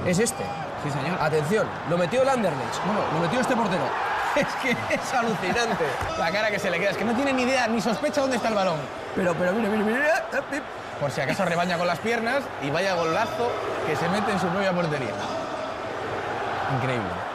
es este. Sí, señor. Atención, lo metió el Anderlecht. Bueno, lo metió este portero. Es que es alucinante. La cara que se le queda, es que no tiene ni idea, ni sospecha dónde está el balón. Pero mira. Por si acaso rebaña con las piernas y vaya golazo que se mete en su propia portería. Increíble.